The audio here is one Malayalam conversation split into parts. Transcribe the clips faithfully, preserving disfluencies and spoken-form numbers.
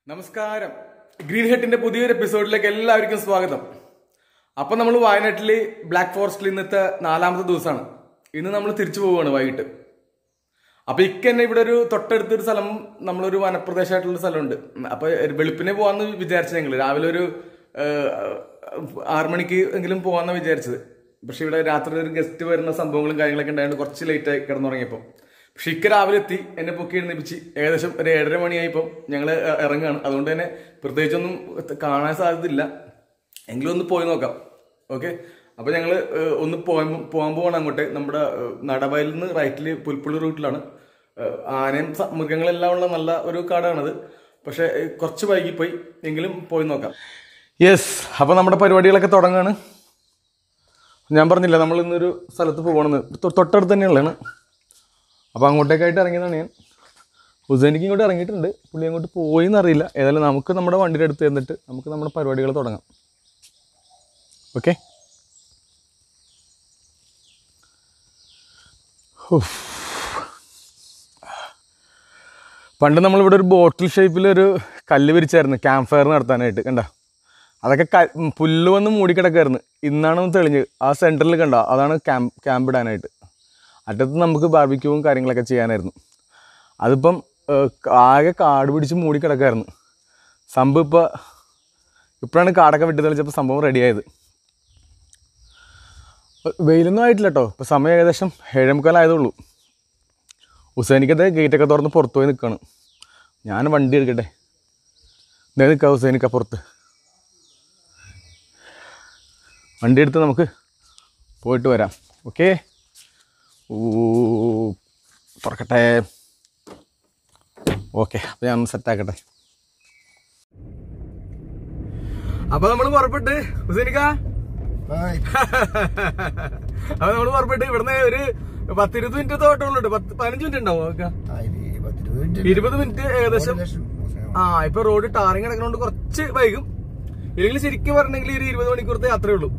നമസ്കാരം. ഗ്രീൻ ഹെട്ടിന്റെ പുതിയൊരു എപ്പിസോഡിലേക്ക് എല്ലാവർക്കും സ്വാഗതം. അപ്പൊ നമ്മൾ വയനാട്ടില് ബ്ലാക്ക് ഫോറസ്റ്റിൽ ഇന്നത്തെ നാലാമത്തെ ദിവസമാണ്. ഇന്ന് നമ്മൾ തിരിച്ചു പോവുകയാണ് വൈകിട്ട്. അപ്പൊ ഇക്ക തന്നെ ഇവിടെ ഒരു തൊട്ടടുത്തൊരു സ്ഥലം, നമ്മളൊരു വനപ്രദേശമായിട്ടുള്ള സ്ഥലമുണ്ട്. അപ്പൊ വെളുപ്പിനെ പോവാന്ന് വിചാരിച്ചത് ഞങ്ങള് രാവിലെ ഒരു ആറു മണിക്ക് എങ്കിലും പോവാന്ന് വിചാരിച്ചത്. പക്ഷെ ഇവിടെ രാത്രി ഒരു ഗസ്റ്റ് വരുന്ന സംഭവങ്ങളും കാര്യങ്ങളൊക്കെ ഉണ്ടായതുകൊണ്ട് കുറച്ച് ലേറ്റ് ആയി കിടന്നുറങ്ങിയപ്പോൾ. പക്ഷെ ഇക്ക രാവിലെ എത്തി, എന്നെ പൊക്കി എഴുന്നേപ്പിച്ച് ഏകദേശം ഒരു ഏഴര മണിയായപ്പോൾ ഞങ്ങൾ ഇറങ്ങുകയാണ്. അതുകൊണ്ട് തന്നെ പ്രത്യേകിച്ചൊന്നും കാണാൻ സാധ്യതയില്ല, എങ്കിലും ഒന്ന് പോയി നോക്കാം. ഓക്കെ, അപ്പൊ ഞങ്ങള് ഒന്ന് പോകാൻ പോകാൻ പോവാണ് അങ്ങോട്ട്. നമ്മുടെ നടവയലിൽ നിന്ന് റൈറ്റില് പുൽപ്പള്ളി റൂട്ടിലാണ്. ആനയും മൃഗങ്ങളെല്ലാം ഉള്ള നല്ല ഒരു കാടാണത്. പക്ഷെ കുറച്ച് വൈകിപ്പോയി, എങ്കിലും പോയി നോക്കാം. യെസ്, അപ്പൊ നമ്മുടെ പരിപാടികളൊക്കെ തുടങ്ങുകയാണ്. ഞാൻ പറഞ്ഞില്ല നമ്മൾ ഇന്നൊരു സ്ഥലത്ത് പോകണമെന്ന്, തൊട്ടടുത്ത് തന്നെയുള്ളതാണ്. അപ്പോൾ അങ്ങോട്ടേക്കായിട്ട് ഇറങ്ങിയതാണ് ഞാൻ. ഹുസൈനിക്ക് ഇങ്ങോട്ട് ഇറങ്ങിയിട്ടുണ്ട്, പുള്ളി അങ്ങോട്ട് പോയി എന്നറിയില്ല. ഏതായാലും നമുക്ക് നമ്മുടെ വണ്ടിയുടെ അടുത്ത് ചെന്നിട്ട് നമുക്ക് നമ്മുടെ പരിപാടികൾ തുടങ്ങാം. ഓക്കെ, പണ്ട് നമ്മളിവിടെ ഒരു ബോട്ടിൽ ഷേപ്പിലൊരു കല്ല് വിരിച്ചായിരുന്നു ക്യാമ്പ് ഫയർ നടത്താനായിട്ട്. കണ്ട, അതൊക്കെ ക പുല്ല് വന്ന് മൂടിക്കിടക്കായിരുന്നു. ഇന്നാണ് ഒന്ന് തെളിഞ്ഞ് ആ സെൻറ്ററിൽ കണ്ട, അതാണ് ക്യാമ്പ് ക്യാമ്പ് ഇടാനായിട്ട്. അറ്റത്ത് നമുക്ക് ബാർബിക്യൂവും കാര്യങ്ങളൊക്കെ ചെയ്യാനായിരുന്നു. അതിപ്പം ആകെ കാട് പിടിച്ച് മൂടിക്കിടക്കായിരുന്നു സംഭവം. ഇപ്പോൾ ഇപ്പോഴാണ് കാടൊക്കെ വെട്ടി തെളിച്ചപ്പോൾ സംഭവം റെഡിയായത്. വെയിലൊന്നും ആയിട്ടില്ല കേട്ടോ. ഇപ്പോൾ സമയം ഏകദേശം ഏഴേമുക്കാലായതുള്ളൂ. ഹുസൈനിക്കത്തെ ഗേറ്റൊക്കെ തുറന്ന് പുറത്തു പോയി നിൽക്കുകയാണ്. ഞാൻ വണ്ടി എടുക്കട്ടെ. ഇതേ നിൽക്കാം ഹുസൈനിക്ക പുറത്ത്. വണ്ടി എടുത്ത് നമുക്ക് പോയിട്ട് വരാം. ഓക്കെ, ഓ തുറക്കട്ടെ. ഓക്കെ, അപ്പോൾ ഞാൻ സെറ്റാക്കട്ടെ. അപ്പോൾ നമ്മൾ പുറപ്പെട്ട് ഹുസൈനിക്ക അപ്പോൾ നമ്മൾ പുറപ്പെട്ട് ഇവിടുന്ന് ഒരു പത്തിരുപത് മിനിറ്റ് തോട്ടമുള്ളൂ. പത്ത് പതിനഞ്ച് മിനിറ്റ് ഉണ്ടാവും. ഇരുപത് മിനിറ്റ് ഏകദേശം. ആ, ഇപ്പൊ റോഡ് ടാറിങ് കിടക്കുന്നതുകൊണ്ട് കുറച്ച് വൈകും. ഇല്ലെങ്കിൽ ശരിക്കും പറഞ്ഞെങ്കിൽ ഒരു ഇരുപത് മണിക്കൂറത്തെ യാത്രയേ ഉള്ളൂ.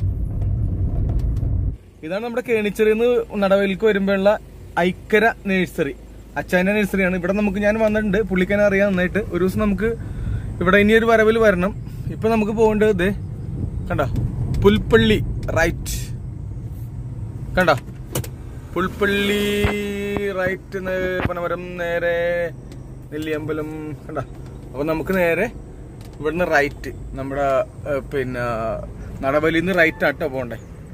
ഇതാണ് നമ്മുടെ കേണിച്ചെറിയിൽ നിന്ന് നടവയിലേക്ക് വരുമ്പോഴുള്ള ഐക്കര നഴ്സറി, അച്ചായൻ്റെ നഴ്സറിയാണ്. ഇവിടെ നമുക്ക് ഞാൻ വന്നിട്ടുണ്ട്, പുള്ളിക്കാനെ അറിയാൻ നന്നായിട്ട്. ഒരു ദിവസം നമുക്ക് ഇവിടെ ഇനിയൊരു വരവിൽ വരണം. ഇപ്പൊ നമുക്ക് പോകേണ്ടത് ഇതേ കണ്ട, പുൽപ്പള്ളി റൈറ്റ്. കണ്ട, പുൽപ്പള്ളി റൈറ്റ്, പനമരം നേരെ നെല്ലിയമ്പലം. കണ്ട, അപ്പൊ നമുക്ക് നേരെ ഇവിടുന്ന് റൈറ്റ്, നമ്മുടെ പിന്നെ നടവലിയിൽ നിന്ന് റൈറ്റ് ആട്ടോ പോകണ്ടേ.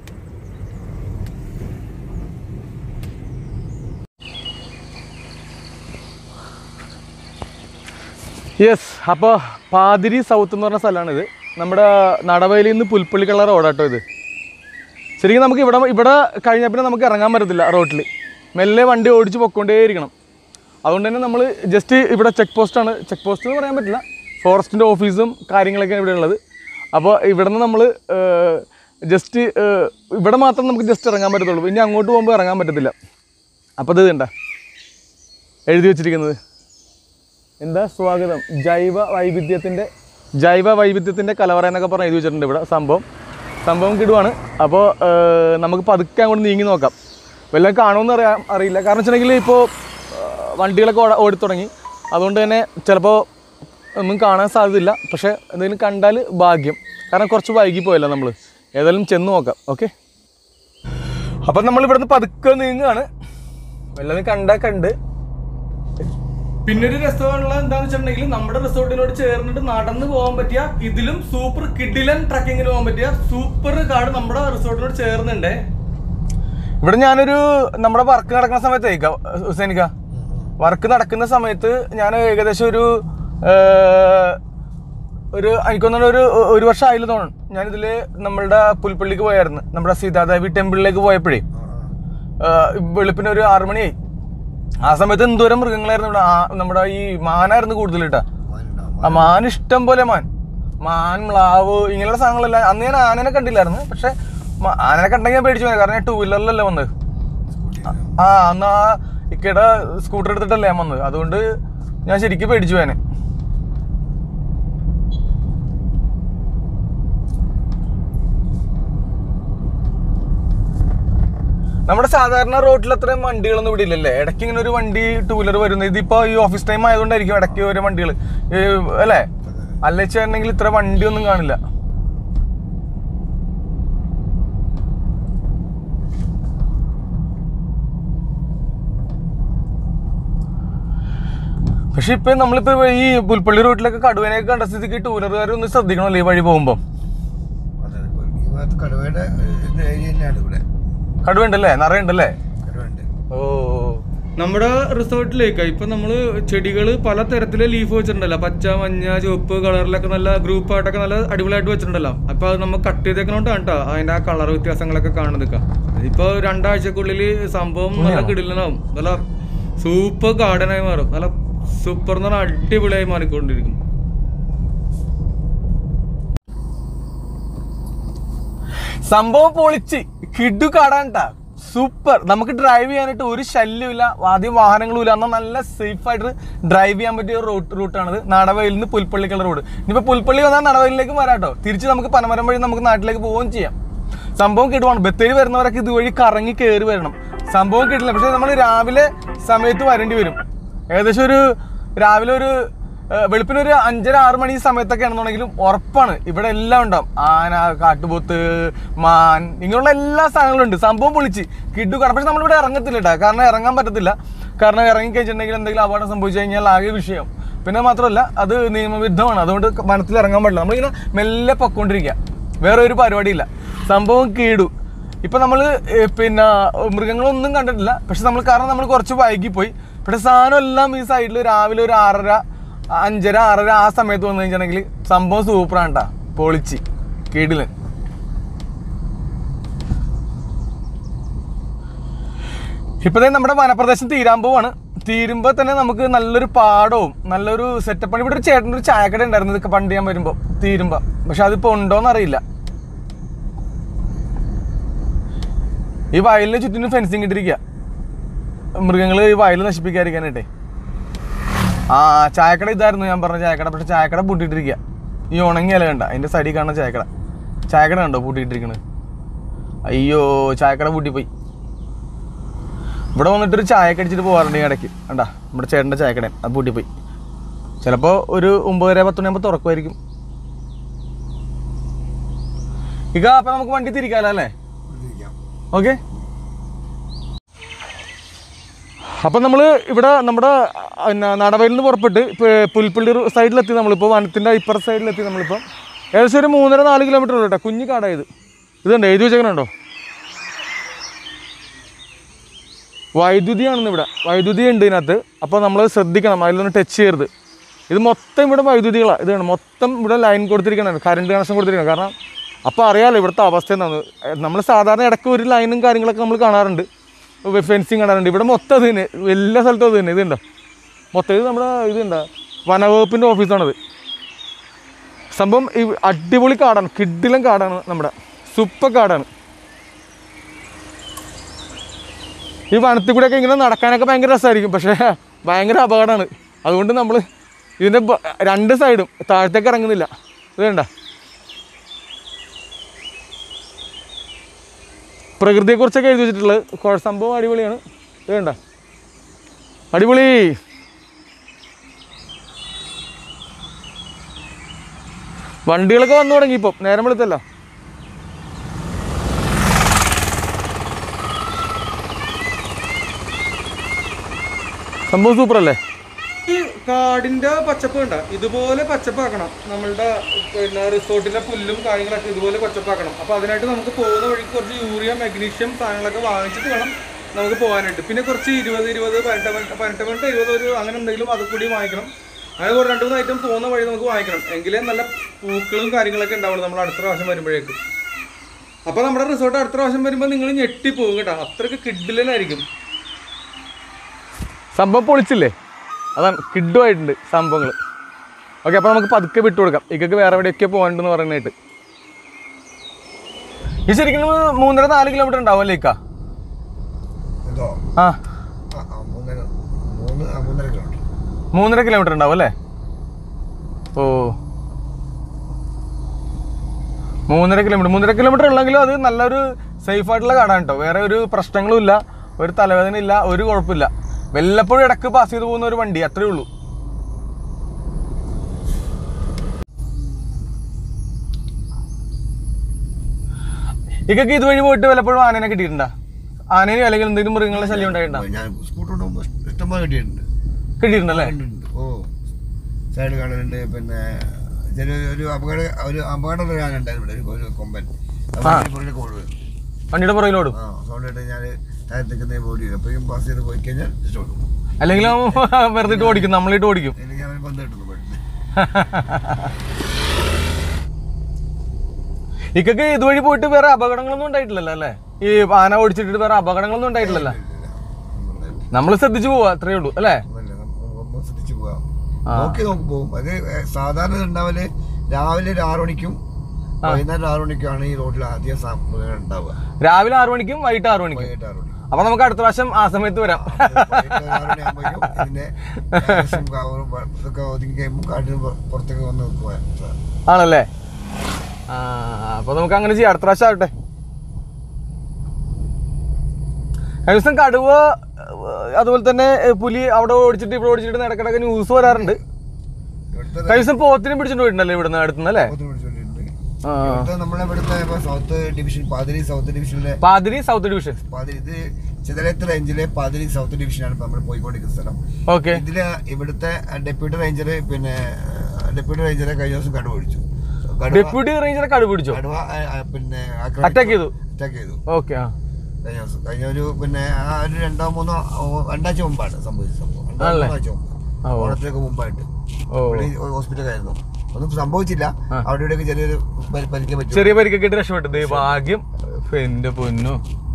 യെസ്, അപ്പോൾ പാതിരി സൗത്ത് എന്ന് പറഞ്ഞ സ്ഥലമാണിത്. നമ്മുടെ നടവയലിൽ നിന്ന് പുൽപ്പള്ളിക്കുള്ള റോഡാട്ടോ ഇത്. ശരിക്കും നമുക്ക് ഇവിടെ ഇവിടെ കഴിഞ്ഞാൽ പിന്നെ നമുക്ക് ഇറങ്ങാൻ പറ്റത്തില്ല റോട്ടിൽ. മെല്ലെ വണ്ടി ഓടിച്ച് പൊയ്ക്കൊണ്ടേയിരിക്കണം. അതുകൊണ്ട് തന്നെ നമ്മൾ ജസ്റ്റ് ഇവിടെ ചെക്ക് പോസ്റ്റാണ്. ചെക്ക് പോസ്റ്റ് എന്ന് പറയാൻ പറ്റില്ല, ഫോറസ്റ്റിൻ്റെ ഓഫീസും കാര്യങ്ങളൊക്കെയാണ് ഇവിടെ ഉള്ളത്. അപ്പോൾ ഇവിടെ നിന്ന് നമ്മൾ ജസ്റ്റ് ഇവിടെ മാത്രം നമുക്ക് ജസ്റ്റ് ഇറങ്ങാൻ പറ്റത്തുള്ളൂ. ഇനി അങ്ങോട്ട് പോകുമ്പോൾ ഇറങ്ങാൻ പറ്റത്തില്ല. അപ്പോൾ ഇത് കണ്ട എഴുതി വെച്ചിരിക്കുന്നത് എന്താ, സ്വാഗതം ജൈവ വൈവിധ്യത്തിൻ്റെ ജൈവ വൈവിധ്യത്തിൻ്റെ കലവറ എന്നൊക്കെ പറഞ്ഞ് എഴുതി വെച്ചിട്ടുണ്ട് ഇവിടെ. സംഭവം സംഭവം കിടുവാണ്. അപ്പോൾ നമുക്ക് പതുക്കെ അങ്ങോട്ട് നീങ്ങി നോക്കാം. വല്ലതും കാണുമെന്ന് അറിയാൻ അറിയില്ല. കാരണം വെച്ചിട്ടുണ്ടെങ്കിൽ ഇപ്പോൾ വണ്ടികളൊക്കെ ഓട ഓടി തുടങ്ങി. അതുകൊണ്ട് തന്നെ ചിലപ്പോൾ ഒന്നും കാണാൻ സാധ്യതയില്ല. പക്ഷേ എന്തെങ്കിലും കണ്ടാൽ ഭാഗ്യം. കാരണം കുറച്ച് വൈകി പോയല്ലോ നമ്മൾ. ഏതായാലും ചെന്ന് നോക്കാം. ഓക്കെ, അപ്പം നമ്മൾ ഇവിടുന്ന് പതുക്കെ നീങ്ങുകയാണ്. വല്ലതും കണ്ടാൽ കണ്ട്. പിന്നെ ഒരു രസമുള്ള എന്താണെന്ന് വെച്ചിട്ടുണ്ടെങ്കിൽ നമ്മുടെ റിസോർട്ടിനോട് ചേർന്നിട്ട് നടന്നു പോകാൻ പറ്റിയ, ഇതിലും സൂപ്പർ കിഡിലൻ ട്രക്കിങ്ങിന് പോകാൻ പറ്റിയ സൂപ്പർ കാട് നമ്മുടെ റിസോർട്ടിനോട് ചേർന്നുണ്ട്. ഇവിടെ ഞാനൊരു നമ്മുടെ വർക്ക് നടക്കുന്ന സമയത്ത് ഹുസൈനിക്ക വർക്ക് നടക്കുന്ന സമയത്ത് ഞാൻ ഏകദേശം ഒരു ഒരു എനിക്കൊന്നും ഒരു ഒരു വർഷം ആയില്ല തോന്നുന്നു. ഞാനിതിൽ നമ്മളുടെ പുൽപ്പള്ളിക്ക് പോയായിരുന്നു. നമ്മുടെ സീതാദേവി ടെമ്പിളിലേക്ക് പോയപ്പോഴേ വെളുപ്പിന് ഒരു ആറു മണിയായി. ആ സമയത്ത് എന്തോരം മൃഗങ്ങളായിരുന്നു ഇവിടെ. നമ്മുടെ ഈ മാനായിരുന്നു കൂടുതൽ കേട്ടാ. ആ മാൻ ഇഷ്ടം പോലെ മാൻ മാൻ മ്ലാവ് ഇങ്ങനെയുള്ള സാധനങ്ങളെല്ലാം. അന്ന് ഞാൻ ആനനെ കണ്ടില്ലായിരുന്നു. പക്ഷെ ആനനെ കണ്ടെങ്കിൽ ഞാൻ പേടിച്ചു പോയി. കാരണം ഞാൻ ടൂ വീലറിലല്ലേ വന്നത്. ആ അന്ന് ആ ഇക്കയുടെ സ്കൂട്ടർ എടുത്തിട്ടല്ലേ ഞാൻ വന്നത്. അതുകൊണ്ട് ഞാൻ ശരിക്കും പേടിച്ചു പോയനെ. നമ്മുടെ സാധാരണ റോഡിൽ അത്രയും വണ്ടികളൊന്നും ഇവിടെ ഇല്ലല്ലേ? ഇടയ്ക്ക് ഇങ്ങനെ ഒരു വണ്ടി ടൂ വീലർ വരുന്നത്. ഇതിപ്പോ ഈ ഓഫീസ് ടൈം ആയതുകൊണ്ടായിരിക്കും ഇടയ്ക്ക് ഓരോ വണ്ടികൾ അല്ലേ? അല്ലേച്ചാണെങ്കിൽ ഇത്ര വണ്ടിയൊന്നും കാണില്ല. പക്ഷെ ഇപ്പൊ നമ്മളിപ്പോ ഈ പുൽപ്പള്ളി റൂട്ടിലൊക്കെ കടുവേനെയൊക്കെ കണ്ട സ്ഥിതിക്ക് ടൂ വീലറുകാർ ഒന്ന് ശ്രദ്ധിക്കണമല്ലോ ഈ വഴി പോകുമ്പോ. കടുവയുണ്ടല്ലേ? നിറയുണ്ടല്ലേ? ഓ, നമ്മുടെ റിസോർട്ടിലേക്ക് ഇപ്പൊ നമ്മള് ചെടികള് പല തരത്തിലെ ലീഫ് വെച്ചിട്ടുണ്ടല്ലോ. പച്ച, മഞ്ഞ, ചുവപ്പ് കളറിലൊക്കെ നല്ല ഗ്രൂപ്പായിട്ടൊക്കെ നല്ല അടിപൊളിയായിട്ട് വെച്ചിട്ടുണ്ടല്ലോ. അപ്പൊ അത് നമ്മൾ കട്ട് ചെയ്തേക്കണോണ്ടാണ് കേട്ടോ അതിന്റെ ആ കളർ വ്യത്യാസങ്ങളൊക്കെ കാണുന്നതൊക്കെ. ഇപ്പൊ രണ്ടാഴ്ചക്കുള്ളില് സംഭവം നല്ല കിടിലനാവും. നല്ല സൂപ്പർ ഗാർഡനായി മാറും. നല്ല സൂപ്പർ എന്ന് പറഞ്ഞാൽ അടിപൊളിയായി മാറിക്കൊണ്ടിരിക്കും. സംഭവം പൊളിച്ച് കിഡു കാടാണ്ടാ സൂപ്പർ. നമുക്ക് ഡ്രൈവ് ചെയ്യാനായിട്ട് ഒരു ശല്യമില്ല, ആദ്യം വാഹനങ്ങളും ഇല്ല. എന്നാൽ നല്ല സേഫ് ആയിട്ട് ഡ്രൈവ് ചെയ്യാൻ പറ്റിയ റൂട്ട് റൂട്ടാണിത്. നടവയലിൽ നിന്ന് പുൽപ്പള്ളിക്കുള്ള റോഡ്. ഇനിയിപ്പോൾ പുൽപ്പള്ളി വന്നാൽ നടവയലിലേക്ക് വരാട്ടോ. തിരിച്ച് നമുക്ക് പനമരം വഴി നമുക്ക് നാട്ടിലേക്ക് പോവുകയും ചെയ്യാം. സംഭവം കിടുവാണ്. ബത്തേരി വരുന്നവരൊക്കെ ഇതുവഴി കറങ്ങി കയറി വരണം. സംഭവം കിട്ടില്ല. പക്ഷേ നമ്മൾ രാവിലെ സമയത്ത് വരേണ്ടി വരും. ഏകദേശം ഒരു രാവിലെ ഒരു വെളുപ്പിനൊരു അഞ്ചര ആറ് മണി സമയത്തൊക്കെ ആണെന്നുണ്ടെങ്കിലും ഉറപ്പാണ് ഇവിടെ എല്ലാം ഉണ്ടാവും. ആന, കാട്ടുപോത്ത്, മാൻ, ഇങ്ങനെയുള്ള എല്ലാ സാധനങ്ങളും ഉണ്ട്. സംഭവം പൊളിച്ച് കിഡു കട. പക്ഷെ നമ്മളിവിടെ ഇറങ്ങത്തില്ല കേട്ടോ. കാരണം ഇറങ്ങാൻ പറ്റത്തില്ല. കാരണം ഇറങ്ങി കഴിച്ചിട്ടുണ്ടെങ്കിൽ എന്തെങ്കിലും അപകടം സംഭവിച്ചു കഴിഞ്ഞാൽ ആകെ വിഷയം. പിന്നെ മാത്രമല്ല അത് നിയമവിരുദ്ധമാണ്. അതുകൊണ്ട് വനത്തിൽ ഇറങ്ങാൻ പാടില്ല. നമ്മളിങ്ങനെ മെല്ലെ പൊക്കോണ്ടിരിക്കുക. വേറെ ഒരു പരിപാടിയില്ല. സംഭവം കീടു. ഇപ്പം നമ്മൾ പിന്നെ മൃഗങ്ങളൊന്നും കണ്ടിട്ടില്ല. പക്ഷെ നമ്മൾ കാരണം നമ്മൾ കുറച്ച് വൈകിപ്പോയി. പക്ഷെ സാധനം എല്ലാം ഈ സൈഡിൽ രാവിലെ ഒരു ആറര അഞ്ചര ആറര ആ സമയത്ത് വന്നു കഴിഞ്ഞിട്ടുണ്ടെങ്കിൽ സംഭവം സൂപ്പറാണ് കേട്ടോ. പൊളിച്ച് കീടിലൻ. ഇപ്പോഴേ നമ്മുടെ വനപ്രദേശം തീരാൻ പോവാണ്. തീരുമ്പോൾ തന്നെ നമുക്ക് നല്ലൊരു പാടവും നല്ലൊരു സെറ്റപ്പാണ്. ഇവിടെ ഒരു ചേട്ടൻ്റെ ഒരു ചായക്കട ഉണ്ടായിരുന്നു ഇതൊക്കെ പണ്ട് ഞാൻ വരുമ്പോൾ തീരുമ്പോൾ. പക്ഷെ അതിപ്പോൾ ഉണ്ടോയെന്ന് അറിയില്ല. ഈ വയലിന് ചുറ്റിനും ഫെൻസിങ് ഇട്ടിരിക്കുക. മൃഗങ്ങൾ ഈ വയൽ നശിപ്പിക്കാതിരിക്കാനായിട്ടേ. ആ ചായക്കട ഇതായിരുന്നു ഞാൻ പറഞ്ഞ ചായക്കട. പക്ഷെ ചായക്കട പൂട്ടിയിട്ടിരിക്കുക. ഈ ഉണങ്ങിയ ഇല കണ്ട അതിൻ്റെ സൈഡിൽ കാണുന്ന ചായക്കട. ചായക്കട കണ്ടോ പൂട്ടിയിട്ടിരിക്കണത്? അയ്യോ, ചായക്കട പൂട്ടിപ്പോയി. ഇവിടെ വന്നിട്ടൊരു ചായക്ക അടിച്ചിട്ട് പോകാറുണ്ട് ഈ ഇടയ്ക്ക്. കണ്ടാ നമ്മുടെ ചേട്ടൻ്റെ ചായക്കട അത് പൂട്ടിപ്പോയി. ചിലപ്പോൾ ഒരു ഒമ്പതര പത്ത് മണിയാകുമ്പോൾ തുറക്കുമായിരിക്കും. ഇക അപ്പം നമുക്ക് വണ്ടി തിരിക്കാമല്ലോ അല്ലേ? ഓക്കെ. അപ്പം നമ്മൾ ഇവിടെ നമ്മുടെ പിന്നെ നടവയിൽ നിന്ന് പുറപ്പെട്ട് ഇപ്പോൾ പുൽപ്പള്ളി സൈഡിലെത്തി. നമ്മളിപ്പോൾ വനത്തിൻ്റെ ഇപ്പുറ സൈഡിലെത്തി. നമ്മളിപ്പം ഏകദേശം ഒരു മൂന്നര നാല് കിലോമീറ്റർ ഉള്ളൂ കേട്ടോ. കുഞ്ഞു കാടായത്. ഇതുണ്ട് എഴുതി വെച്ചേക്കണുണ്ടോ? വൈദ്യുതിയാണെന്ന് ഇവിടെ. വൈദ്യുതി ഉണ്ട് ഇതിനകത്ത്. അപ്പോൾ നമ്മൾ ശ്രദ്ധിക്കണം, അതിലൊന്ന് ടച്ച് ചെയ്യരുത്. ഇത് മൊത്തം ഇവിടെ വൈദ്യുതികളാണ്. ഇതാണ് മൊത്തം ഇവിടെ ലൈൻ കൊടുത്തിരിക്കണം, കറണ്ട് കണക്ഷൻ കൊടുത്തിരിക്കണം. കാരണം അപ്പോൾ അറിയാമല്ലോ ഇവിടുത്തെ അവസ്ഥ എന്താണ്. നമ്മൾ സാധാരണ ഇടയ്ക്ക് ഒരു ലൈനും കാര്യങ്ങളൊക്കെ നമ്മൾ കാണാറുണ്ട്, ഫെൻസിങ് കാണാറുണ്ട്. ഇവിടെ മൊത്തം അത് തന്നെ, എല്ലാ സ്ഥലത്തും അത് തന്നെ. ഇതുണ്ടോ മൊത്തം ഇത് നമ്മുടെ ഇതുണ്ടോ വനവകുപ്പിൻ്റെ ഓഫീസാണത്. സംഭവം ഈ അടിപൊളി കാടാണ്, കിഡിലൻ കാടാണ്, നമ്മുടെ സൂപ്പർ കാടാണ്. ഈ വനത്തിൽ കൂടെയൊക്കെ ഇങ്ങനെ നടക്കാനൊക്കെ ഭയങ്കര രസമായിരിക്കും, പക്ഷേ ഭയങ്കര അപകടമാണ്. അതുകൊണ്ട് നമ്മൾ ഇതിൻ്റെ രണ്ട് സൈഡും താഴത്തേക്ക് ഇറങ്ങുന്നില്ല. ഇത് വേണ്ട പ്രകൃതിയെക്കുറിച്ചൊക്കെ എഴുതി വെച്ചിട്ടുള്ളത്. സംഭവം അടിപൊളിയാണ്. ഇത് വേണ്ട അടിപൊളി. വണ്ടികളൊക്കെ വന്നു തുടങ്ങി ഇപ്പം, നേരം വെളുത്തല്ലോ. സംഭവം സൂപ്പറല്ലേ? ഈ കാടിൻ്റെ പച്ചപ്പ് കണ്ട ഇതുപോലെ പച്ചപ്പാക്കണം. നമ്മളുടെ പിന്നെ റിസോർട്ടിൻ്റെ പുല്ലും കാര്യങ്ങളൊക്കെ ഇതുപോലെ പച്ചപ്പാക്കണം. അപ്പോൾ അതിനായിട്ട് നമുക്ക് പോകുന്ന വഴിക്ക് കുറച്ച് യൂറിയ, മഗ്നീഷ്യം സാധനങ്ങളൊക്കെ വാങ്ങിച്ചിട്ട് വേണം നമുക്ക് പോകാനായിട്ട്. പിന്നെ കുറച്ച് ഇരുപത് ഇരുപത് പതിനെട്ട് മിനിറ്റ് പതിനെട്ട് മിനിറ്റ് ഇരുപത് ഒരു അങ്ങനെ എന്തെങ്കിലും അത് കൂടി വാങ്ങിക്കണം. അങ്ങനെ ഒരു രണ്ട് മൂന്ന് ഐറ്റം പോകുന്ന വഴി നമുക്ക് വാങ്ങിക്കണം. എങ്കിലേ നല്ല പൂക്കളും കാര്യങ്ങളൊക്കെ ഉണ്ടാവുള്ളൂ നമ്മൾ അടുത്ത പ്രാവശ്യം വരുമ്പോഴേക്ക്. അപ്പോൾ നമ്മുടെ റിസോർട്ട് അടുത്ത പ്രാവശ്യം വരുമ്പോൾ നിങ്ങൾ ഞെട്ടിപ്പോകും കേട്ടോ. അത്രയ്ക്ക് കിഡിലനായിരിക്കും. സംഭവം പൊളിച്ചില്ലേ? അതാണ് കിഡുമായിട്ടുണ്ട് സംഭവങ്ങൾ. ഓക്കെ, അപ്പോൾ നമുക്ക് പതുക്കെ വിട്ടു കൊടുക്കാം. ഇക്കൊക്കെ വേറെ എവിടെയൊക്കെ പോകാനുണ്ടെന്ന് പറയുന്നതായിട്ട്. ഈ ശരിക്കും മൂന്നര നാല് കിലോമീറ്റർ ഉണ്ടാവും അല്ലേ ഇക്ക? ആ മൂന്നര കിലോമീറ്റർ ഉണ്ടാവും അല്ലേ? ഓ മൂന്നര കിലോമീറ്റർ മൂന്നര കിലോമീറ്റർ ഉള്ളെങ്കിലും അത് നല്ലൊരു സേഫ് ആയിട്ടുള്ള കാടാണ് കേട്ടോ. വേറെ ഒരു പ്രശ്നങ്ങളും ഇല്ല, ഒരു തലവേദന ഇല്ല, ഒരു കുഴപ്പമില്ല. വല്ലപ്പോഴും ഇടക്ക് പാസ് ചെയ്ത് പോകുന്ന ഒരു വണ്ടി, അത്രേ ഉള്ളൂ. ഇക്കൊക്കെ ഇതുവഴി പോയിട്ട് വല്ലപ്പോഴും ആനനെ കിട്ടിയിട്ടുണ്ടോ? ആനയോ അല്ലെങ്കിൽ എന്തെങ്കിലും മൃഗങ്ങളുടെ ശല്യം ഉണ്ടായിട്ടുണ്ടോ? കിട്ടിയിട്ടുണ്ടല്ലേ? ഓ സൈഡ് കാണലുണ്ട്. പിന്നെ ചില ഒരു അപകട ഒരു അപകടം വരാനുണ്ടായിരുന്നു. ഒരു കൊമ്പൻ വണ്ടിയുടെ പുറകിലോടും സൗണ്ട് ഞാൻ താഴത്തേക്ക് ഓടി അപ്പോഴും പാസ് ചെയ്ത് പോയി കഴിഞ്ഞാൽ ഓടും. അല്ലെങ്കിൽ വെറുതെ ഓടിക്കും, നമ്മളിട്ട് ഓടിക്കും. ഞാൻ പന്ത് കിട്ടുന്നു. ഇക്കൊക്കെ ഇതുവഴി പോയിട്ട് വേറെ അപകടങ്ങളൊന്നും ഉണ്ടായിട്ടില്ലല്ലോ അല്ലേ? ഈ ആന ഓടിച്ചിട്ട് വേറെ അപകടങ്ങളൊന്നും ഉണ്ടായിട്ടില്ലല്ലോ? നമ്മൾ ശ്രദ്ധിച്ചു പോവാ, അത്രേ ഉള്ളൂ അല്ലേ? ശ്രദ്ധിച്ചു പോവാം, നോക്കി നോക്കി പോകും. അത് സാധാരണ ഉണ്ടാവല് രാവിലെ ഒരു ആറു മണിക്കും വൈകുന്നേരം ആറു മണിക്കാണ് ഈ റോഡിൽ ആദ്യം ഉണ്ടാവുക. രാവിലെ ആറു മണിക്കും വൈകിട്ട് ആറു മണിക്കും. വൈകിട്ട് ആറു മണി. അപ്പൊ നമുക്ക് അടുത്ത പ്രാവശ്യം ആ സമയത്ത് വരാം. ഇതൊക്കെ ഒതുങ്ങി കഴിയുമ്പോൾ കാട്ടിന് പുറത്തേക്ക് വന്ന് നോക്കുക ആണല്ലേ? ആ, അപ്പൊ നമുക്ക് അങ്ങനെ ചെയ്യാം. അടുത്ത പ്രാവശ്യം ആവട്ടെ. കഴിഞ്ഞ ദിവസം കടുവ അതുപോലെ തന്നെ പുലി അവിടെ ഓടിച്ചിട്ട് ഇവിടെ ഓടിച്ചിട്ട് ഇടക്കിടക്ക് ന്യൂസ് വരാറുണ്ട്. കഴിഞ്ഞ ദിവസം പോത്തിനെ പിടിച്ചിട്ട് പോയിട്ടുണ്ടല്ലേ ഇവിടുന്ന് അടുത്തുനിന്നല്ലേ? നമ്മളെ ഇവിടുത്തെ സൗത്ത് ഡിവിഷൻ പാതിരി സൗത്ത് ഡിവിഷനിലെ പാതിരി സൗത്ത് ഡിവിഷൻ പാതിരി ഇത് ചിതലത്ത് റേഞ്ചിലെ പാതിരി സൗത്ത് ഡിവിഷനാണ് ഇപ്പൊ നമ്മൾ പോയിക്കൊണ്ടിരിക്കുന്ന സ്ഥലം. ഓക്കെ. ഇതില് ഇവിടുത്തെ ഡെപ്യൂട്ടി റേഞ്ചർ പിന്നെ ഡെപ്യൂട്ടി റേഞ്ചറെ കഴിഞ്ഞ ദിവസം കടുവ പിടിച്ചു. ഡെപ്യൂട്ടി റേഞ്ചറെ കടുവ പിടിച്ചു, കടുവ പിന്നെ അറ്റാക്ക് ചെയ്തു അറ്റാക്ക് ചെയ്തു. ഓക്കെ. കഴിഞ്ഞ ദിവസം കഴിഞ്ഞ ഒരു പിന്നെ ആ ഒരു രണ്ടോ മൂന്നോ രണ്ടാഴ്ച മുമ്പാണ് സംഭവിച്ച സംഭവം. രണ്ടാഴ്ച മുമ്പ് ഓണത്തിലേക്ക് മുമ്പായിട്ട് ഹോസ്പിറ്റലായിരുന്നു. ഒന്നും സംഭവിച്ചില്ല. അവിടെ ഇവിടെയൊക്കെ ചെറിയൊരു പരിക്കാൻ പറ്റും, ചെറിയ പരിക്കൊക്കെ ഇട്ട് രക്ഷപ്പെട്ടത് ഭാഗ്യം. എന്റെ പൊന്നു,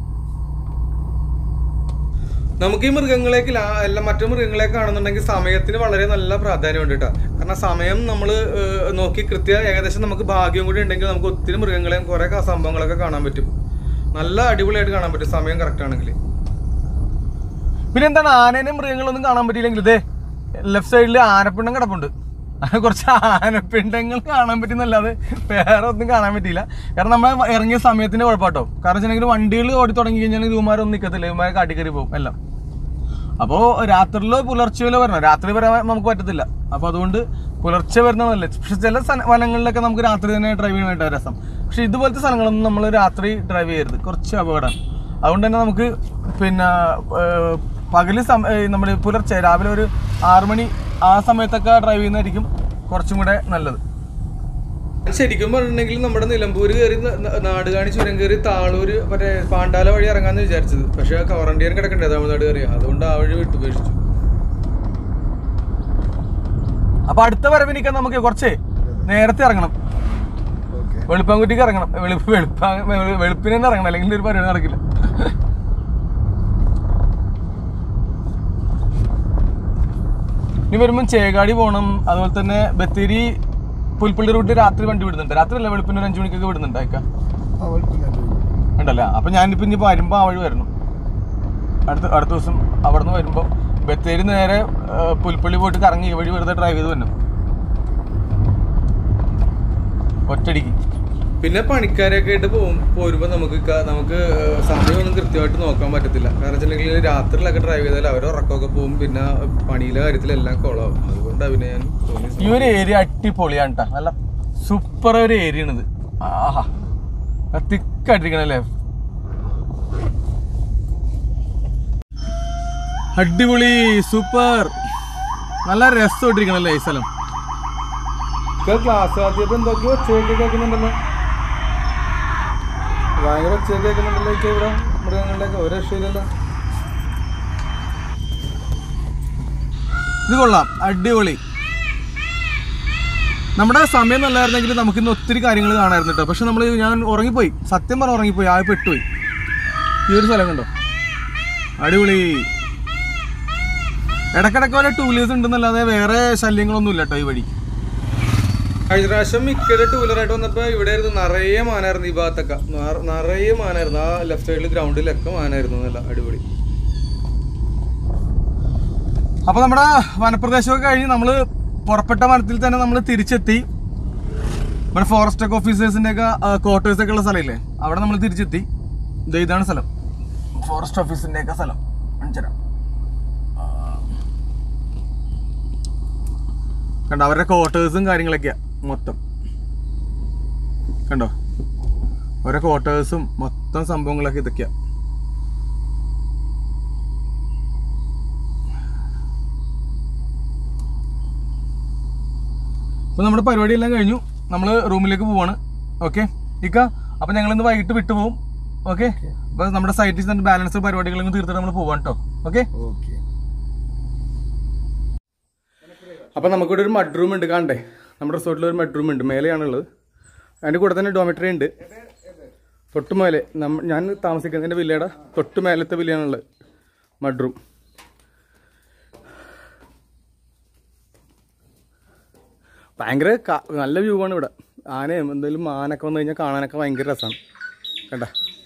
നമുക്ക് ഈ മൃഗങ്ങളേക്ക് എല്ലാം മറ്റു മൃഗങ്ങളെ കാണുന്നുണ്ടെങ്കിൽ സമയത്തിന് വളരെ നല്ല പ്രാധാന്യമുണ്ട് കേട്ടോ. കാരണം സമയം നമ്മൾ നോക്കി കൃത്യ ഏകദേശം നമുക്ക് ഭാഗ്യം കൂടി ഉണ്ടെങ്കിൽ നമുക്ക് ഒത്തിരി മൃഗങ്ങളെയും കുറെ സംഭവങ്ങളൊക്കെ കാണാൻ പറ്റും. നല്ല അടിപൊളിയായിട്ട് കാണാൻ പറ്റും സമയം കറക്റ്റ് ആണെങ്കിൽ. പിന്നെ എന്താണ്, ആനേനെയും മൃഗങ്ങളൊന്നും കാണാൻ പറ്റിയില്ലെങ്കിൽ ഇതേ ലെഫ്റ്റ് സൈഡിൽ ആനപ്പിണ്ടം കിടപ്പുണ്ട്. അങ്ങനെ കുറച്ച് ആനപ്പിണ്ടങ്ങൾ കാണാൻ പറ്റുന്നല്ലാതെ വേറെ ഒന്നും കാണാൻ പറ്റിയില്ല. കാരണം നമ്മൾ ഇറങ്ങിയ സമയത്തിന്റെ കുഴപ്പമാട്ടോ. കാരണം വെച്ചിട്ടുണ്ടെങ്കിൽ വണ്ടികൾ ഓടി തുടങ്ങി കഴിഞ്ഞാൽ ഇവന്മാരൊന്നും നിൽക്കത്തില്ല, ഇവന്മാരെ കാട്ടിക്കറി പോകും എല്ലാം. അപ്പോൾ രാത്രിയിലോ പുലർച്ചയിലോ വരണം, രാത്രി വരാൻ നമുക്ക് പറ്റത്തില്ല. അപ്പോൾ അതുകൊണ്ട് പുലർച്ചെ വരുന്നതല്ലേ. പക്ഷെ ചില വനങ്ങളിലൊക്കെ നമുക്ക് രാത്രി തന്നെ ഡ്രൈവ് ചെയ്യാനായിട്ട് രസം. പക്ഷെ ഇതുപോലത്തെ സ്ഥലങ്ങളൊന്നും നമ്മൾ രാത്രി ഡ്രൈവ് ചെയ്യരുത്, കുറച്ച് അപകടമാണ്. അതുകൊണ്ട് തന്നെ നമുക്ക് പിന്നെ പകല് നമ്മൾ പുലർച്ചെ രാവിലെ ഒരു ആറു മണി ആ സമയത്തൊക്കെ ഡ്രൈവ് ചെയ്യുന്നതായിരിക്കും കുറച്ചും കൂടെ നല്ലത്. ശരിക്കും പറഞ്ഞിട്ടുണ്ടെങ്കിൽ നമ്മുടെ നിലമ്പൂര് കയറി നാടുകാണി ചുരം കയറി താളൂര് മറ്റേ പാണ്ടാല വഴി ഇറങ്ങാന്ന് വിചാരിച്ചത്. പക്ഷെ ക്വാറന്റൈൻ കിടക്കണ്ടേ തമിഴ്നാട് കയറിയ, അതുകൊണ്ട് ആ വഴി വിട്ടുപേക്ഷിച്ചു. അപ്പൊ അടുത്ത വരവിനിക്കാൻ നമുക്ക് കുറച്ച് നേരത്തെ ഇറങ്ങണം, വെളുപ്പാൻകുറ്റിക്ക് ഇറങ്ങണം. വെളുപ്പ് വെളുപ്പാ വെളുപ്പിനെ തന്നെ ഇറങ്ങണം, അല്ലെങ്കിൽ ഒരു പരിപാടി നടക്കില്ല. ഇനി വരുമ്പം ചേകാടി പോകണം. അതുപോലെ തന്നെ ബത്തേരി പുൽപ്പള്ളി റൂട്ട് രാത്രി വണ്ടി വിടുന്നുണ്ട്. രാത്രി അല്ല, വെളുപ്പിന് ഒരു അഞ്ചു മണിക്കൊക്കെ വിടുന്നുണ്ട് അയക്കാം ഉണ്ടല്ലേ? അപ്പൊ ഞാനിപ്പോ ഇനി വരുമ്പോ ആ വഴി വരണം. അടുത്ത അടുത്ത ദിവസം അവിടെ നിന്ന് വരുമ്പോ ബത്തേരി നേരെ പുൽപ്പള്ളി പോയിട്ട് കറങ്ങി ഈ വഴി വെറുതെ ഡ്രൈവ് ചെയ്ത് വരണം ഒറ്റടിക്ക്. പിന്നെ പണിക്കാരൊക്കെ ആയിട്ട് പോകും പോരുമ്പോൾ നമുക്ക് നമുക്ക് സമയമൊന്നും കൃത്യമായിട്ട് നോക്കാൻ പറ്റത്തില്ല. കാരണം വെച്ചിട്ടുണ്ടെങ്കിൽ രാത്രിയിലൊക്കെ ഡ്രൈവ് ചെയ്താൽ അവർ ഉറക്കമൊക്കെ പോകും, പിന്നെ പണിയിലെ കാര്യത്തിലെല്ലാം കുളമാവും. അതുകൊണ്ട് അവന് ഞാൻ തോന്നി ഈ ഒരു ഏരിയ അടിപൊളിയാണ് കേട്ടോ, നല്ല സൂപ്പർ ഒരു ഏരിയ ആണിത്. ആഹാ, തിക്കായിട്ടിരിക്കണല്ലേ, അടിപൊളി സൂപ്പർ, നല്ല രസമായിട്ടിരിക്കണല്ലേ ഈ സ്ഥലം. ക്ലാസ് ആദ്യത്തെ എന്തൊക്കെയോ ഒച്ചയൊക്കെ കേൾക്കുന്നുണ്ടല്ലോ, ഭയങ്കര ഒച്ചയൊക്കെ കേൾക്കുന്നുണ്ടല്ലോ ഇവിടെ മൃഗങ്ങളുടെയൊക്കെ. ഒരു രക്ഷയില്ലല്ലോ, ഇത് കൊള്ളാം, അടിപൊളി. നമ്മുടെ സമയം നല്ലായിരുന്നെങ്കിൽ നമുക്കിന്ന് ഒത്തിരി കാര്യങ്ങൾ കാണാമായിരുന്നു കേട്ടോ. പക്ഷെ നമ്മൾ ഞാൻ ഉറങ്ങിപ്പോയി, സത്യം പറഞ്ഞ ഉറങ്ങിപ്പോയി, ആ പെട്ടുപോയി. ഈ ഒരു സ്ഥലം കണ്ടോ, അടിപൊളി. ഇടക്കിടക്ക് വരെ ടൂ വീലേഴ്സ് ഉണ്ടെന്നല്ലാതെ വേറെ ശല്യങ്ങളൊന്നും ഇല്ല കേട്ടോ ഈ വഴി. കഴിഞ്ഞ പ്രാവശ്യം മിക്കയുടെ ടൂ വീലറായിട്ട് വന്നപ്പോൾ ഇവിടെ ആയിരുന്നു നിറയെ മാനായിരുന്നു, ഈ ഭാഗത്തൊക്കെ നിറയെ മാനായിരുന്നു. ആ ലെഫ്റ്റ് സൈഡിൽ ഗ്രൗണ്ടിലൊക്കെ മാനായിരുന്നു, നല്ല അടിപൊളി. അപ്പോൾ നമ്മുടെ വനപ്രദേശമൊക്കെ കഴിഞ്ഞ് നമ്മൾ പുറപ്പെട്ട വനത്തിൽ തന്നെ നമ്മൾ തിരിച്ചെത്തി. നമ്മുടെ ഫോറസ്റ്റ് ഒക്കെ ഓഫീസേഴ്സിൻ്റെ ഒക്കെ ക്വാർട്ടേഴ്സൊക്കെ ഉള്ള സ്ഥലമില്ലേ, അവിടെ നമ്മൾ തിരിച്ചെത്തി. ഇതാണ് സ്ഥലം, ഫോറസ്റ്റ് ഓഫീസിൻ്റെയൊക്കെ സ്ഥലം. കാണിച്ചുതരാം. കണ്ടോ അവരുടെ ക്വാർട്ടേഴ്സും കാര്യങ്ങളൊക്കെയാണ് മൊത്തം. കണ്ടോ ഓരോ ക്വാർട്ടേഴ്സും മൊത്തം സംഭവങ്ങളൊക്കെ ഇതൊക്കെയാണ്. അപ്പോൾ നമ്മുടെ പരിപാടിയെല്ലാം കഴിഞ്ഞു, നമ്മൾ റൂമിലേക്ക് പോവാണ്. ഓക്കെ ഇക്ക, അപ്പോൾ ഞങ്ങളിന്ന് വൈകിട്ട് വിട്ടു പോകും. ഓക്കെ, അപ്പോൾ നമ്മുടെ സൈറ്റിൽ തന്നെ ബാലൻസ് പരിപാടികളൊന്നും തീർത്തിട്ട് നമ്മൾ പോവാം കേട്ടോ. Okay okay. അപ്പോൾ നമുക്കിവിടെ ഒരു മഡ് റൂം ഉണ്ട്, കാണണ്ടേ? നമ്മുടെ റിസോർട്ടിൽ ഒരു മഡ് റൂം ഉണ്ട്, മേലെയാണുള്ളത്. അതിൻ്റെ കൂടെ തന്നെ ഡോമിറ്ററി ഉണ്ട് തൊട്ട് മേലെ. നമ്മ ഞാൻ താമസിക്കുന്നതിൻ്റെ വില്ലയുടെ തൊട്ട് മേലത്തെ വില്ലയാണുള്ളത് മഡ് റൂം. ഭയങ്കര നല്ല വ്യൂ ആണ് ഇവിടെ. ആനയും എന്തെങ്കിലും ആനൊക്കെ വന്നു കഴിഞ്ഞാൽ കാണാനൊക്കെ ഭയങ്കര രസമാണ്. കണ്ട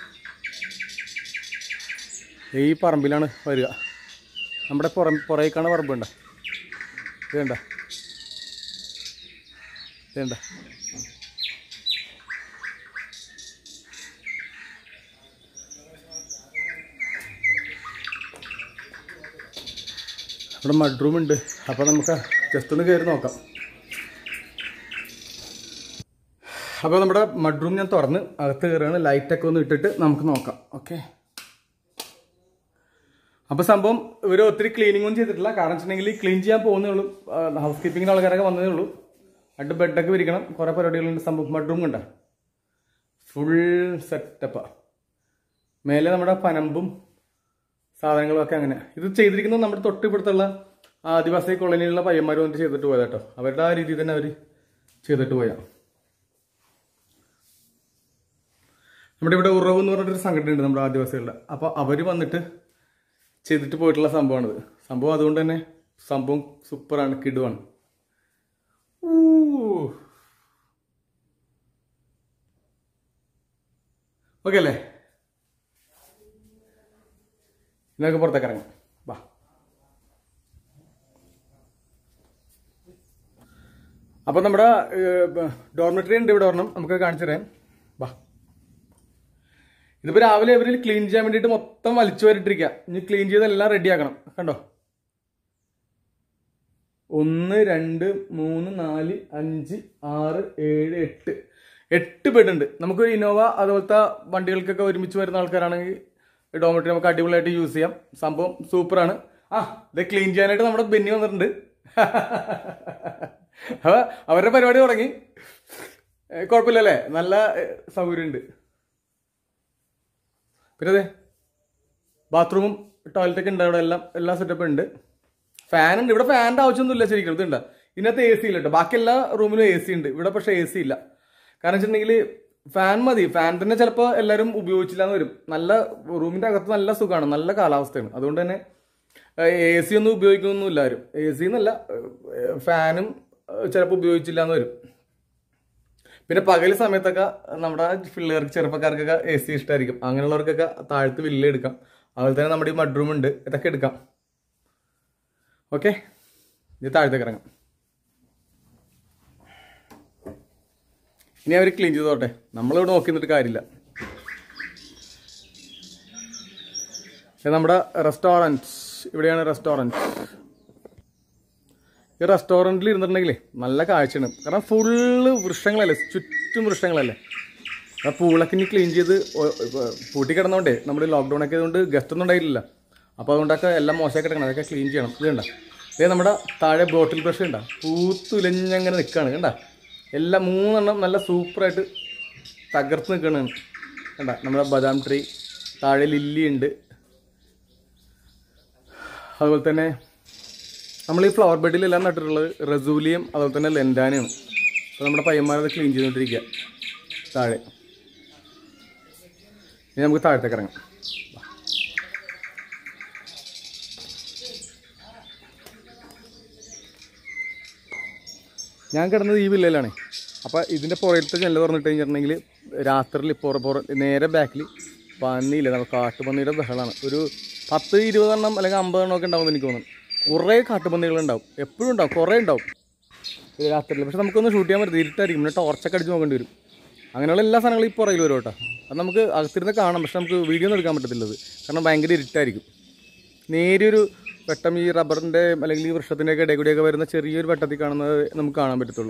ഈ പറമ്പിലാണ് വരിക. നമ്മുടെ പുറം പുറയേക്കാണ് പറമ്പുണ്ട. ഇതേണ്ട ഇതേണ്ട ഇവിടെ മഡ് റൂം ഉണ്ട്. അപ്പോൾ നമുക്ക് ജസ്റ്റ് ഒന്ന് കയറി നോക്കാം. അപ്പോൾ നമ്മുടെ മഡ് റൂം ഞാൻ തുറന്ന് അകത്ത് കയറുകയാണ്. ലൈറ്റൊക്കെ ഒന്ന് ഇട്ടിട്ട് നമുക്ക് നോക്കാം. ഓക്കെ, അപ്പോൾ സംഭവം ഇവർ ഒത്തിരി ക്ലീനിങ് ഒന്നും ചെയ്തിട്ടില്ല. കാരണം വെച്ചിട്ടുണ്ടെങ്കിൽ ക്ലീൻ ചെയ്യാൻ പോകുന്നേ ഉള്ളൂ. ഹൗസ് കീപ്പിങ്ങിൻ്റെ ആൾക്കാരൊക്കെ വന്നതേ ഉള്ളൂ. അട്ട് ബെഡൊക്കെ വിരിക്കണം, കുറേ പരിപാടികളുണ്ട്. സംഭവം മഡ് റൂം കണ്ട ഫുൾ സെറ്റപ്പാണ്. മേലെ നമ്മുടെ പനമ്പും സാധനങ്ങളും ഒക്കെ അങ്ങനെ. ഇത് ചെയ്തിരിക്കുന്നത് നമ്മുടെ തൊട്ട് ഇവിടുത്തുള്ള ആദിവാസി കോളനിയിലുള്ള പയ്യന്മാർ വന്നിട്ട് ചെയ്തിട്ട് പോയതാ കേട്ടോ. അവരുടെ ആ രീതിയിൽ തന്നെ അവർ ചെയ്തിട്ട് പോയാ. നമ്മുടെ ഇവിടെ ഉറവ് എന്ന് പറഞ്ഞിട്ടൊരു സംഘടന ഉണ്ട് നമ്മുടെ ആദിവാസികളുടെ. അപ്പോൾ അവർ വന്നിട്ട് ചെയ്തിട്ട് പോയിട്ടുള്ള സംഭവമാണിത്. സംഭവം അതുകൊണ്ട് തന്നെ സംഭവം സൂപ്പറാണ്, കിടുവാണ്. ഓക്കെ അല്ലേ? ഇന്നൊക്കെ പുറത്തേക്ക് ഇറങ്ങാം. വാ. അപ്പോൾ നമ്മുടെ ഡോർമെറ്ററി ഉണ്ട് ഇവിടെ ഒരെണ്ണം, നമുക്ക് കാണിച്ചു തരാം. വാ. ഇതിപ്പോൾ രാവിലെ ഇവരിൽ ക്ലീൻ ചെയ്യാൻ വേണ്ടിയിട്ട് മൊത്തം വലിച്ചു വരിട്ടിരിക്കുക. ഇനി ക്ലീൻ ചെയ്തെല്ലാം റെഡിയാക്കണം. കണ്ടോ, ഒന്ന് രണ്ട് മൂന്ന് നാല് അഞ്ച് ആറ് ഏഴ് എട്ട് എട്ട് ബെഡ് ഉണ്ട്. നമുക്കൊരു ഇന്നോവ അതുപോലത്തെ വണ്ടികൾക്കൊക്കെ ഒരുമിച്ച് വരുന്ന ആൾക്കാരാണെങ്കിൽ ഡോമെട്രി നമുക്ക് അടിപൊളിയായിട്ട് യൂസ് ചെയ്യാം. സംഭവം സൂപ്പറാണ്. ആ ഇത് ക്ലീൻ ചെയ്യാനായിട്ട് നമ്മുടെ ബെന്നി വന്നിട്ടുണ്ട്. അപ്പോൾ അവരുടെ പരിപാടി തുടങ്ങി. കുഴപ്പമില്ലല്ലേ, നല്ല സൗകര്യമുണ്ട്. പിന്നെ അതെ ബാത്റൂമും ടോയ്ലറ്റൊക്കെ ഉണ്ട് അവിടെ. എല്ലാം എല്ലാ സെറ്റപ്പും ഉണ്ട്. ഫാൻ ഉണ്ട് ഇവിടെ. ഫാനിൻ്റെ ആവശ്യമൊന്നുമില്ല ശരിക്കും. ഇതുണ്ട് ഇതിനകത്ത് എ സി ഇല്ല കേട്ടോ. ബാക്കി എല്ലാ റൂമിലും എ സി ഉണ്ട്. ഇവിടെ പക്ഷേ എ സി ഇല്ല. കാരണം വെച്ചിട്ടുണ്ടെങ്കിൽ ഫാൻ മതി. ഫാൻ തന്നെ ചിലപ്പോൾ എല്ലാവരും ഉപയോഗിച്ചില്ല എന്ന് വരും. നല്ല റൂമിൻ്റെ അകത്ത് നല്ല സുഖമാണ്, നല്ല കാലാവസ്ഥയാണ്. അതുകൊണ്ട് തന്നെ എ സി ഒന്നും ഉപയോഗിക്കുന്നൊന്നുമില്ല ആരും. എ സി എന്നല്ല, ഫാനും ചിലപ്പോൾ ഉപയോഗിച്ചില്ല എന്ന് വരും. പിന്നെ പകൽ സമയത്തൊക്കെ നമ്മുടെ പിള്ളേർക്ക് ചെറുപ്പക്കാർക്കൊക്കെ എ സി ഇഷ്ടമായിരിക്കും. അങ്ങനെയുള്ളവർക്കൊക്കെ താഴത്ത് വില്ല എടുക്കാം. അതുപോലെ തന്നെ നമ്മുടെ ഈ മഡ് റൂം ഉണ്ട്, ഇതൊക്കെ എടുക്കാം. ഓക്കെ, ഇത് താഴത്തേക്ക് ഇറങ്ങാം. ഇനി അവർ ക്ലീൻ ചെയ്തോട്ടെ, നമ്മളിവിടെ നോക്കി നിന്നിട്ട് കാര്യമില്ല. നമ്മുടെ റെസ്റ്റോറൻറ്റ് ഇവിടെയാണ്. റെസ്റ്റോറൻറ്റ് ഈ റെസ്റ്റോറൻറ്റിൽ ഇരുന്നിട്ടുണ്ടെങ്കിലേ നല്ല കാഴ്ചയാണ്. കാരണം ഫുള്ള് വൃക്ഷങ്ങളല്ലേ, ചുറ്റും വൃക്ഷങ്ങളല്ലേ. ആ പൂളൊക്കെ ഇനി ക്ലീൻ ചെയ്ത് പൂട്ടി കിടന്നോണ്ടേ നമ്മുടെ ലോക്ക്ഡൗൺ ഒക്കെ ആയതുകൊണ്ട് ഗസ്റ്റ് ഒന്നും ഉണ്ടായിട്ടില്ല. അപ്പോൾ അതുകൊണ്ടൊക്കെ എല്ലാം മോശമാക്കി കിടക്കണം. അതൊക്കെ ക്ലീൻ ചെയ്യണം. ഇത് കണ്ട, ഇതേ നമ്മുടെ താഴെ ബോട്ടിൽ ബ്രഷ് കണ്ട പൂത്തുലഞ്ഞങ്ങനെ നിൽക്കുകയാണ്. കണ്ട എല്ലാം മൂന്നെണ്ണം നല്ല സൂപ്പറായിട്ട് തകർത്ത് നിൽക്കുകയാണ്. കണ്ട നമ്മുടെ ബദാം ട്രീ, താഴെ ലില്ലി ഉണ്ട്. അതുപോലെ തന്നെ നമ്മൾ ഈ ഫ്ലവർ ബെഡിലെല്ലാം നട്ടിട്ടുള്ളത് റസൂലിയും അതുപോലെ തന്നെ ലെൻഡാനയാണ്. അപ്പോൾ നമ്മുടെ പയ്യന്മാരത് ക്ലീൻ ചെയ്തുകൊണ്ടിരിക്കുക താഴെ. ഇനി നമുക്ക് താഴത്തേക്ക് ഇറങ്ങാം. ഞാൻ കിടന്നത് ഈ വില്ലയിലാണ്. അപ്പോൾ ഇതിൻ്റെ പുറത്തെ ജനൽ തുറന്നിട്ട് കഴിഞ്ഞിട്ടുണ്ടെങ്കിൽ രാത്രിയിൽ പുറ പുറ നേരെ ബാക്കിൽ പന്നിയില്ല, നമ്മൾ കാട്ടുപന്നിയുടെ ബഹളമാണ്. ഒരു പത്ത് ഇരുപതെണ്ണം അല്ലെങ്കിൽ അമ്പതെണ്ണം ഒക്കെ ഉണ്ടാവും എനിക്ക് തോന്നുന്നു. കുറേ കാട്ടുപന്നികളുണ്ടാവും, എപ്പോഴും ഉണ്ടാവും, കുറേ ഉണ്ടാവും രാത്രിയിൽ. പക്ഷെ നമുക്കൊന്ന് ഷൂട്ട് ചെയ്യാൻ പറ്റും, ഇരുട്ടായിരിക്കും. പിന്നെ ടോർച്ചൊക്കെ അടിച്ച് നോക്കേണ്ടി വരും. അങ്ങനെയുള്ള എല്ലാ സാധനങ്ങളും ഈ പുറകിൽ വരും കേട്ടോ. അത് നമുക്ക് അകത്തിരുന്ന് കാണാം, പക്ഷെ നമുക്ക് വീഡിയോ ഒന്നും എടുക്കാൻ പറ്റത്തില്ലത്, കാരണം ഭയങ്കര ഇരുട്ടായിരിക്കും. നേരിയൊരു വെട്ടം ഈ റബ്ബറിൻ്റെ അല്ലെങ്കിൽ ഈ വൃക്ഷത്തിൻ്റെയൊക്കെ ഇടയിൽ കൂടിയൊക്കെ വരുന്ന ചെറിയൊരു വെട്ടത്തിൽ കാണുന്നത് നമുക്ക് കാണാൻ പറ്റത്തുള്ളൂ.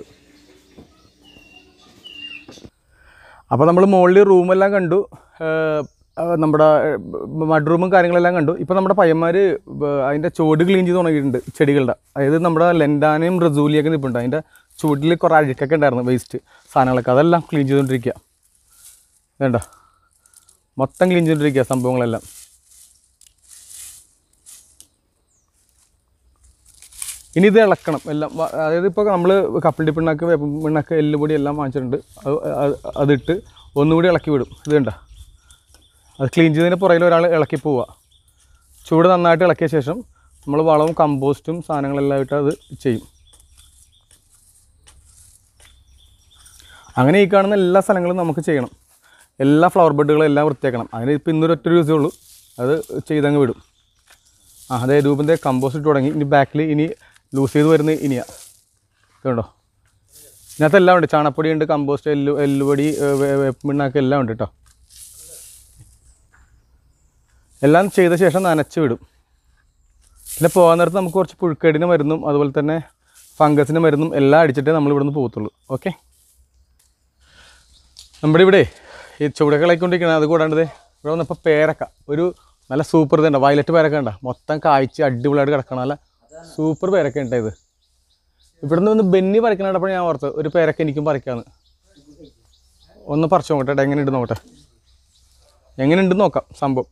അപ്പോൾ നമ്മൾ മുകളിൽ റൂമെല്ലാം കണ്ടു, നമ്മുടെ മഡ് റൂമും കാര്യങ്ങളെല്ലാം കണ്ടു. ഇപ്പോൾ നമ്മുടെ പയ്യന്മാർ അതിൻ്റെ ചുവട് ക്ലീൻ ചെയ്ത് തുടങ്ങിയിട്ടുണ്ട് ചെടികളുടെ. അതായത് നമ്മുടെ ലെൻഡാനയും റസൂലിയൊക്കെ നിൽപ്പുണ്ട്, അതിൻ്റെ ചുവട്ടിൽ കുറേ അഴുക്കൊക്കെ ഉണ്ടായിരുന്നു, വേസ്റ്റ് സാധനങ്ങളൊക്കെ, അതെല്ലാം ക്ലീൻ ചെയ്തുകൊണ്ടിരിക്കുക. വേണ്ട മൊത്തം ക്ലീൻ ചെയ്തുകൊണ്ടിരിക്കുക സംഭവങ്ങളെല്ലാം. ഇനി ഇത് ഇളക്കണം എല്ലാം. അതായത് ഇപ്പോൾ നമ്മൾ കപ്പിളി പിണ്ണാക്ക്, വേപ്പ പിണ്ണാക്ക്, എല്ലുപൊടി എല്ലാം വാങ്ങിച്ചിട്ടുണ്ട്. അത് അതിട്ട് ഒന്നുകൂടി ഇളക്കി വിടും. ഇത് കണ്ട, അത് ക്ലീൻ ചെയ്തതിന് പുറകിൽ ഒരാൾ ഇളക്കി പോവുക. ചൂട് നന്നായിട്ട് ഇളക്കിയ ശേഷം നമ്മൾ വളവും കമ്പോസ്റ്റും സാധനങ്ങളെല്ലാം ഇട്ട് അത് ചെയ്യും. അങ്ങനെ ഈ കാണുന്ന എല്ലാ സ്ഥലങ്ങളും നമുക്ക് ചെയ്യണം. എല്ലാ ഫ്ലവർ ബെഡുകളും എല്ലാം വൃത്തിയാക്കണം. അങ്ങനെ ഇപ്പോൾ ഇന്നൊരൊറ്റ യൂസേ ഉള്ളൂ, അത് ചെയ്തങ്ങ് വിടും. ആ അതെ, രൂപൻ്റെ കമ്പോസ്റ്റ് ഇട്ട് തുടങ്ങി. ഇനി ബാക്കിൽ ഇനി ലൂസ് ചെയ്ത് വരുന്നത് ഇനിയാണ്. ഇതുണ്ടോ, ഇതിനകത്ത് എല്ലാം ഉണ്ട്. ചാണപ്പൊടി ഉണ്ട്, കമ്പോസ്റ്റ്, എല്ലു എല്ലുപൊടി, വേപ്പിണ്ണാക്ക് എല്ലാം ഉണ്ട് കേട്ടോ. എല്ലാം ചെയ്ത ശേഷം നനച്ച് വിടും. പിന്നെ പോകാൻ നേരത്ത് നമുക്ക് കുറച്ച് പുഴുക്കേടിന് മരുന്നും അതുപോലെ തന്നെ ഫംഗസിന് മരുന്നും എല്ലാം അടിച്ചിട്ടേ നമ്മൾ ഇവിടുന്ന് പോകത്തുള്ളൂ. ഓക്കെ, നമ്മുടെ ഇവിടെ ഈ ചുവടൊക്കെ ഇളക്കിക്കൊണ്ടിരിക്കണം. അത് കൂടാണ്ട് ഇവിടെ വന്നപ്പോൾ പേരക്ക, ഒരു നല്ല സൂപ്പർ ഇതുണ്ട്, വയലറ്റ് പേരക്ക ഉണ്ടോ, മൊത്തം കായ്ച്ച് അടിപൊളിയായിട്ട് കിടക്കണം. നല്ല സൂപ്പർ പേരക്ക ഉണ്ട് ഇത്. ഇവിടുന്ന് ഒന്ന് ബെന്നി പറിക്കണപ്പോൾ ഞാൻ ഓർത്ത് ഒരു പേരക്ക എനിക്കും പറിക്കാമെന്ന്. ഒന്ന് പറിച്ചു നോക്കട്ടെ, എങ്ങനെ ഉണ്ട് നോക്കട്ടെ, എങ്ങനെ ഉണ്ടെന്ന് നോക്കാം സംഭവം.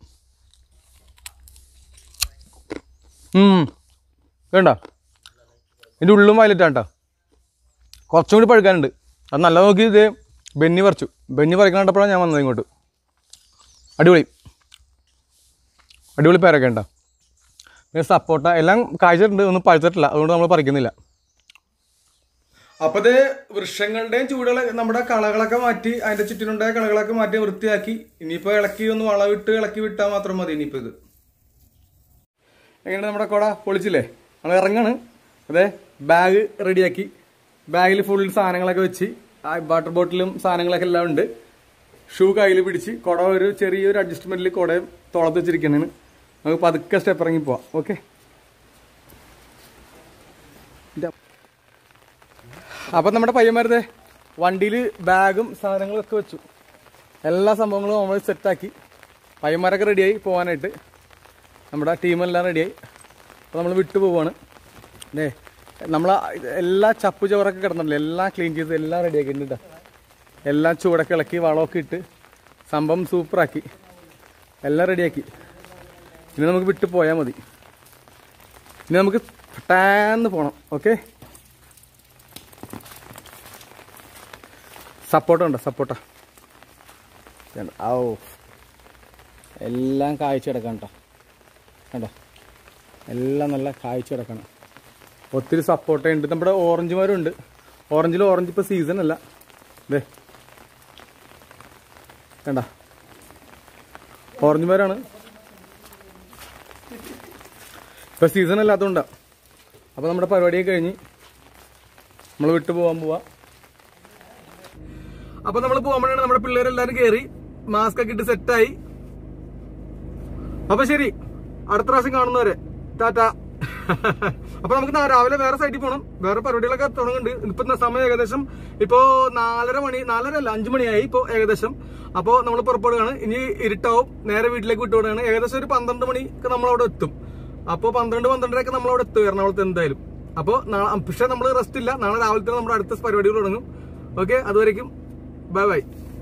വേണ്ട, ഇതിൻ്റെ ഉള്ളും വയലറ്റാണ് കേട്ടോ, കുറച്ചും കൂടി പഴുക്കാനുണ്ട്. അത് നല്ല നോക്കി ഇത് ബെന്നി പറിച്ചു. ബെന്നി പറിക്കണപ്പോഴാണ് ഞാൻ വന്നത് ഇങ്ങോട്ട്. അടിപൊളി അടിപൊളി പേരൊക്കെ ഉണ്ടോ. പിന്നെ സപ്പോട്ട എല്ലാം കായ്ച്ചിട്ടുണ്ട്, ഒന്നും പഴുത്തിട്ടില്ല, അതുകൊണ്ട് നമ്മൾ പറിക്കുന്നില്ല. അപ്പോൾ ഇത് വൃക്ഷങ്ങളുടെയും ചൂടുകൾ നമ്മുടെ കളകളൊക്കെ മാറ്റി, അതിൻ്റെ ചുറ്റിനുണ്ടായ കളകളൊക്കെ മാറ്റി വൃത്തിയാക്കി. ഇനിയിപ്പോൾ ഇളക്കി ഒന്ന് വളവിട്ട് ഇളക്കി വിട്ടാൽ മാത്രം മതി. ഇനിയിപ്പോൾ ഇത് എങ്ങനെയാണ് നമ്മുടെ കുട പൊളിച്ചില്ലേ, നമ്മൾ ഇറങ്ങാണ്. അതെ, ബാഗ് റെഡിയാക്കി, ബാഗിൽ ഫുൾ സാധനങ്ങളൊക്കെ വെച്ച്, ആ വാട്ടർ ബോട്ടിലും സാധനങ്ങളൊക്കെ എല്ലാം ഉണ്ട്. ഷൂ കയ്യിൽ പിടിച്ച് കുട ഒരു ചെറിയൊരു അഡ്ജസ്റ്റ്മെൻറ്റിൽ കുടയും തുളത്ത് വെച്ചിരിക്കുന്നതാണ്. നമുക്ക് പതുക്കെ സ്റ്റെപ്പ് ഇറങ്ങി പോവാം. ഓക്കെ, അപ്പം നമ്മുടെ പയ്യന്മാരുടെ വണ്ടിയിൽ ബാഗും സാധനങ്ങളൊക്കെ വെച്ചു, എല്ലാ സംഭവങ്ങളും നമ്മൾ സെറ്റാക്കി. പയ്യന്മാരൊക്കെ റെഡിയായി പോകാനായിട്ട്, നമ്മുടെ ടീമെല്ലാം റെഡിയായി. അപ്പോൾ നമ്മൾ വിട്ടു പോവുകയാണ്. അല്ലേ, നമ്മൾ എല്ലാ ചപ്പു ചവറൊക്കെ കിടന്നിട്ടില്ല, എല്ലാം ക്ലീൻ ചെയ്ത് എല്ലാം റെഡിയാക്കിയിട്ടുണ്ട്. എല്ലാം ചൂടൊക്കെ ഇളക്കി വളമൊക്കെ ഇട്ട് സംഭവം സൂപ്പറാക്കി, എല്ലാം റെഡിയാക്കി. ഇനി നമുക്ക് വിട്ട് പോയാൽ മതി. ഇനി നമുക്ക് ടാന്ന് പോകണം. ഓക്കെ, സപ്പോർട്ട ഉണ്ടോ, സപ്പോർട്ട ഓ എല്ലാം കായ്ച്ചു കിടക്കണം കേട്ടോ. കണ്ടോ, എല്ലാം നല്ല കായ്ച്ചു കിടക്കണം. ഒത്തിരി സപ്പോർട്ടുണ്ട്. നമ്മുടെ ഓറഞ്ച് മരം ഉണ്ട്. ഓറഞ്ചിൽ ഓറഞ്ച് ഇപ്പോൾ സീസൺ അല്ല. അതെ, കണ്ട ഓറഞ്ച് മരമാണ്, ഇപ്പോൾ സീസൺ അല്ലാത്തതുകൊണ്ടാണ്. അപ്പോൾ നമ്മുടെ പരിപാടിയൊക്കെ കഴിഞ്ഞ് നമ്മൾ വിട്ടു പോകാൻ പോവാ. അപ്പോൾ നമ്മൾ പോകാൻ വേണ്ടിയാണ് നമ്മുടെ പിള്ളേരെല്ലാവരും കയറി മാസ്ക് ഒക്കെ ഇട്ട് സെറ്റായി. അപ്പോൾ ശരി, അടുത്ത പ്രാവശ്യം കാണുന്നവരെ ടാറ്റ. അപ്പൊ നമുക്ക് രാവിലെ വേറെ സൈഡിൽ പോകണം, വേറെ പരിപാടികളൊക്കെ തുടങ്ങുന്നുണ്ട്. ഇപ്പൊ സമയം ഏകദേശം ഇപ്പോ നാലര മണി, നാലര അല്ല അഞ്ചു മണിയായി ഇപ്പൊ ഏകദേശം. അപ്പോൾ നമ്മൾ പുറപ്പെടുകയാണ്. ഇനി ഇരുട്ടാവും, നേരെ വീട്ടിലേക്ക് വിട്ടുവിടുകയാണ്. ഏകദേശം ഒരു പന്ത്രണ്ട് മണിക്ക് നമ്മളവിടെ എത്തും. അപ്പോൾ പന്ത്രണ്ട് പന്ത്രണ്ടരയൊക്കെ നമ്മളവിടെ എത്തും എറണാകുളത്ത് എന്തായാലും. അപ്പോൾ പക്ഷെ നമ്മൾ റെസ്റ്റ് ഇല്ല, നാളെ രാവിലെ തന്നെ നമ്മുടെ അടുത്ത പരിപാടികൾ തുടങ്ങും. ഓക്കെ, അതുവരേക്കും ബൈ ബൈ.